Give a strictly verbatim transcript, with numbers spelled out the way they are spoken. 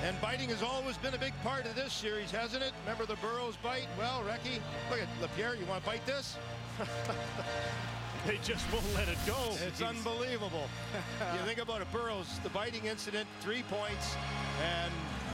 And biting has always been a big part of this series, hasn't it? Remember the Burrows bite? Well, Recchi, look at Lapierre. You want to bite this? They just won't let it go. It's unbelievable. You think about it, Burrows, the biting incident, three points, and